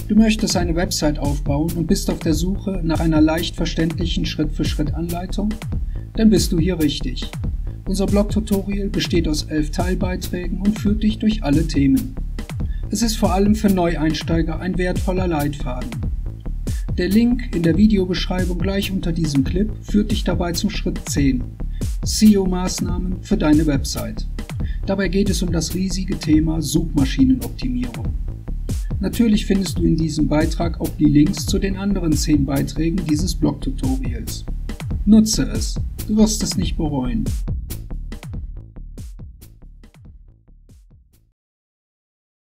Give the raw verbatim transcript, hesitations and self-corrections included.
Du möchtest eine Website aufbauen und bist auf der Suche nach einer leicht verständlichen Schritt-für-Schritt-Anleitung? Dann bist du hier richtig. Unser Blog-Tutorial besteht aus elf Teilbeiträgen und führt dich durch alle Themen. Es ist vor allem für Neueinsteiger ein wertvoller Leitfaden. Der Link in der Videobeschreibung gleich unter diesem Clip führt dich dabei zum Schritt zehn. S E O-Maßnahmen für deine Website. Dabei geht es um das riesige Thema Suchmaschinenoptimierung. Natürlich findest du in diesem Beitrag auch die Links zu den anderen zehn Beiträgen dieses Blog-Tutorials. Nutze es, du wirst es nicht bereuen.